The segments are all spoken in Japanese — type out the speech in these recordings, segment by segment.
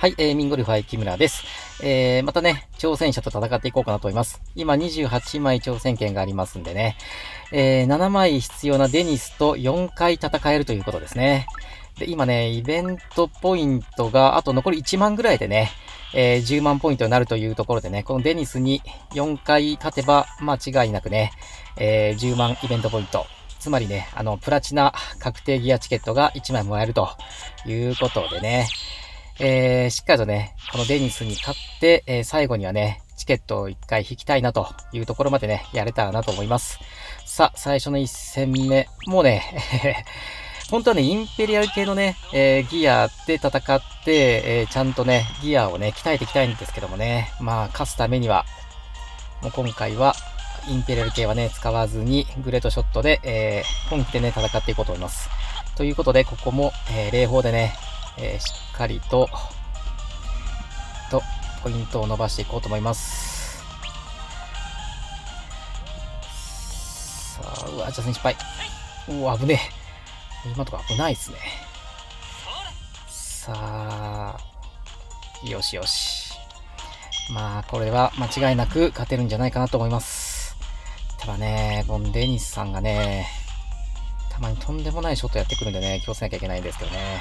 はい、ミンゴルファイ木村です。またね、挑戦者と戦っていこうかなと思います。今28枚挑戦権がありますんでね、7枚必要なデニスと4回戦えるということですね。で、今ね、イベントポイントがあと残り1万ぐらいでね、10万ポイントになるというところでね、このデニスに4回勝てば間違いなくね、10万イベントポイント。つまりね、プラチナ確定ギアチケットが1枚もらえるということでね、しっかりとね、このデニスに勝って、最後にはね、チケットを1回引きたいなというところまでね、やれたらなと思います。さあ、最初の1戦目。もうね、本当はね、インペリアル系のね、ギアで戦って、ちゃんとね、ギアをね、鍛えていきたいんですけどもね、まあ、勝つためには、もう今回は、インペリアル系はね、使わずに、グレートショットで、本気でね、戦っていこうと思います。ということで、ここも、霊砲でね、しっかりと、ポイントを伸ばしていこうと思います。さあ、うわ、ジャスに失敗。うわ、危ねえ。今とか危ないですね。さあ、よしよし。まあ、これは間違いなく勝てるんじゃないかなと思います。ただね、このデニスさんがね、たまにとんでもないショットやってくるんでね、気をつけなきゃいけないんですけどね。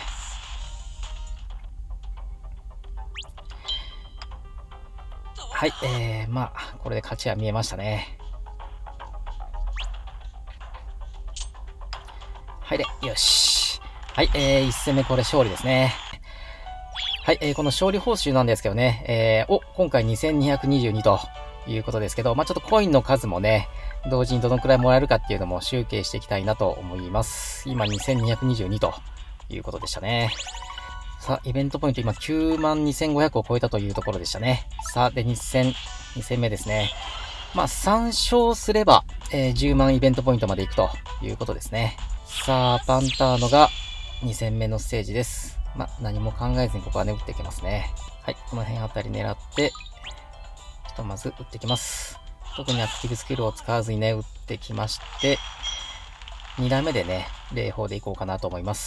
はい、まあ、これで勝ちは見えましたね。はいで、よし。はい、1戦目これ勝利ですね。はい、この勝利報酬なんですけどね、今回2222ということですけど、まあちょっとコインの数もね、同時にどのくらいもらえるかっていうのも集計していきたいなと思います。今2222ということでしたね。さあ、イベントポイント今92,500を超えたというところでしたね。さあ、で、2戦目ですね。まあ、3勝すれば、10万イベントポイントまで行くということですね。さあ、パンターノが2戦目のステージです。まあ、何も考えずにここはね、打っていけますね。はい、この辺あたり狙って、ひとまず打ってきます。特にアクティブスキルを使わずにね、打ってきまして、2打目でね、霊砲でいこうかなと思います。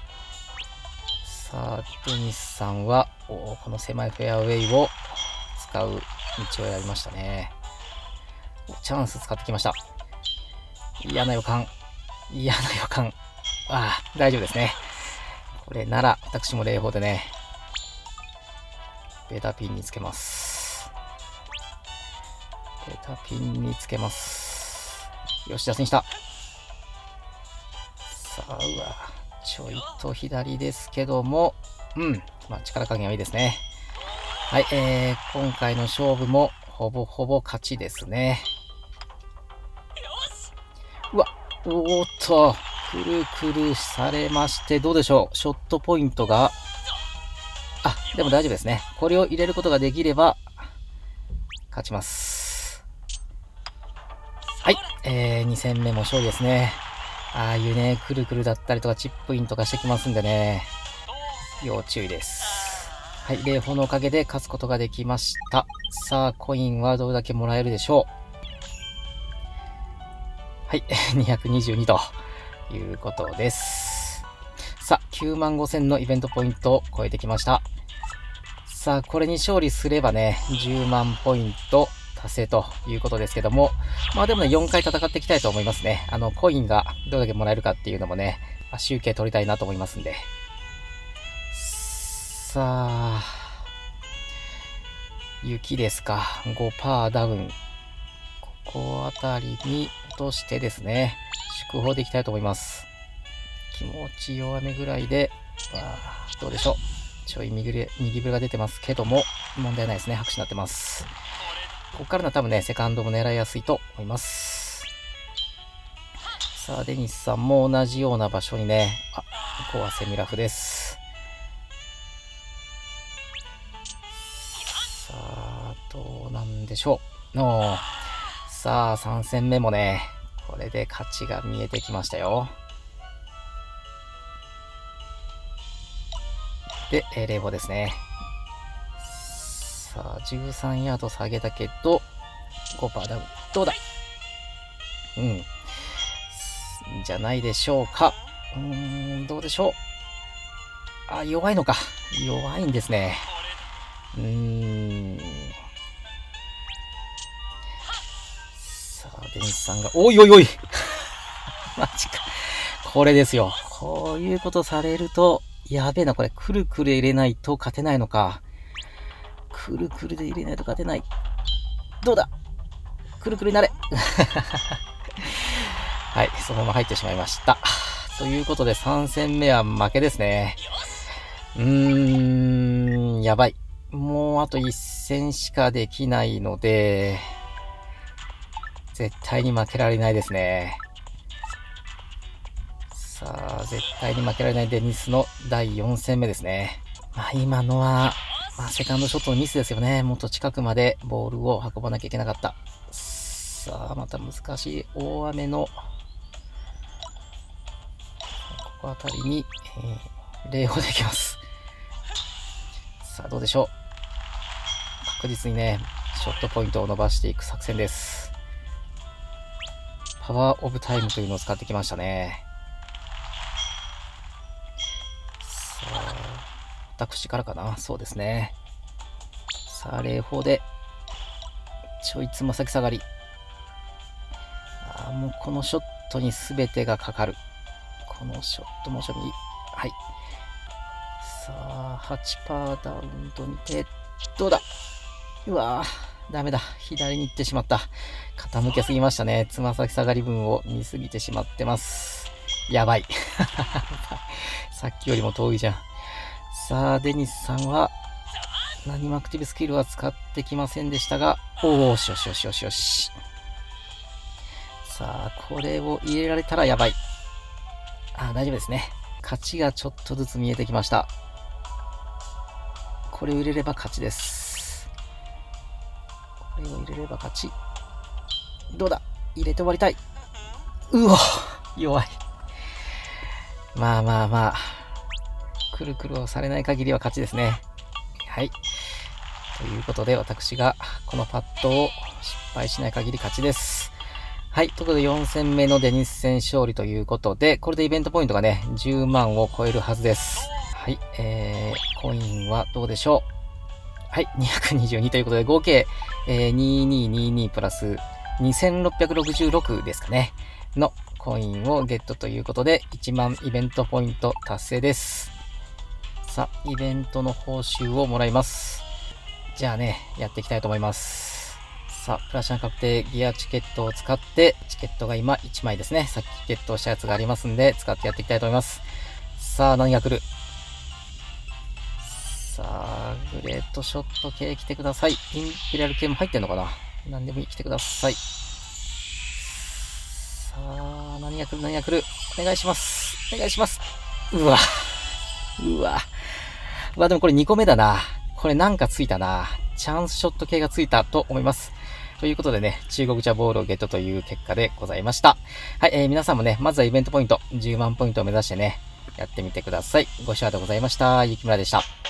さあ、デニスさんは、この狭いフェアウェイを使う道をやりましたね。チャンス使ってきました。嫌な予感。嫌な予感。ああ、大丈夫ですね。これなら、私も霊砲でね、ベータピンにつけます。ベータピンにつけます。よし、ジャスにした。さあ、うわ。ちょいと左ですけども、まあ、力加減はいいですね。はい、今回の勝負もほぼほぼ勝ちですね。うわ、おーっと、くるくるされまして、どうでしょう。ショットポイントが、でも大丈夫ですね。これを入れることができれば、勝ちます。はい、2戦目も勝利ですね。ああいうね、くるくるだったりとかチップインとかしてきますんでね、要注意です。はい、霊砲のおかげで勝つことができました。さあ、コインはどれだけもらえるでしょう。はい、222ということです。さあ、95,000のイベントポイントを超えてきました。さあ、これに勝利すればね、10万ポイント達成ということですけども、まあでもね、4回戦っていきたいと思いますね。コインがどれだけもらえるかっていうのもね、集計取りたいなと思いますんで。さあ、雪ですか。5% ダウン。ここあたりに落としてですね、祝砲でいきたいと思います。気持ち弱めぐらいで、どうでしょう。ちょい右ブルが出てますけども、問題ないですね。拍手になってます。ここからの多分ね、セカンドも狙いやすいと思います。さあ、デニスさんも同じような場所にね、ここはセミラフです。さあ、どうなんでしょう。さあ、3戦目もね、これで勝ちが見えてきましたよ。で、霊砲ですね。さあ、13ヤード下げたけど、5% ダウン。どうだ？じゃないでしょうか。どうでしょう。 あ、弱いのか。弱いんですね。さあ、デニスさんが、おいおいおいマジか。これですよ。こういうことされると、やべえな、これ。くるくる入れないと勝てないのか。くるくるで入れないと勝てない。どうだくるくるになれはい、そのまま入ってしまいました。ということで3戦目は負けですね。やばい。もうあと1戦しかできないので、絶対に負けられないですね。さあ、絶対に負けられないデニスの第4戦目ですね。まあ今のは、セカンドショットのミスですよね。もっと近くまでボールを運ばなきゃいけなかった。さあ、また難しい大雨の、ここあたりに、礼をできます。さあ、どうでしょう。確実にね、ショットポイントを伸ばしていく作戦です。パワーオブタイムというのを使ってきましたね。さあ、私からかな。そうですね。さあ、礼法で、ちょいつま先下がり。もうこのショットに全てがかかる。このショットモーションに。はい。さあ、8% ダウンと見て、どうだうわぁ、ダメだ。左に行ってしまった。傾けすぎましたね。つま先下がり分を見すぎてしまってます。やばい。さっきよりも遠いじゃん。さあ、デニスさんは、何もアクティブスキルは使ってきませんでしたが、おーしよしよしよしよし。さあ、これを入れられたらやばい。大丈夫ですね。勝ちがちょっとずつ見えてきました。これを入れれば勝ちです。これを入れれば勝ち。どうだ入れて終わりたい。うわ弱い。まあまあまあ。くるくるをされない限りは勝ちですね。はい。ということで、私がこのパットを失敗しない限り勝ちです。はい。ということで、4戦目のデニス戦勝利ということで、これでイベントポイントがね、10万を超えるはずです。はい。コインはどうでしょう。はい。222ということで、合計、2222プラス2666ですかね。のコインをゲットということで、1万イベントポイント達成です。さあ、イベントの報酬をもらいます。じゃあね、やっていきたいと思います。さあ、プラチナ確定ギアチケットを使って、チケットが今1枚ですね。さっきゲットしたやつがありますんで、使ってやっていきたいと思います。さあ、何が来る？さあ、グレートショット系来てください。インペリアル系も入ってんのかな？何でもいい、来てください。さあ、何が来る？何が来る？お願いします。お願いします。うわ。うわ。うわ、でもこれ2個目だな。これなんかついたな。チャンスショット系がついたと思います。ということでね、中国茶ボールをゲットという結果でございました。はい、皆さんもね、まずはイベントポイント、10万ポイントを目指してね、やってみてください。ご視聴ありがとうございました。ゆきむらでした。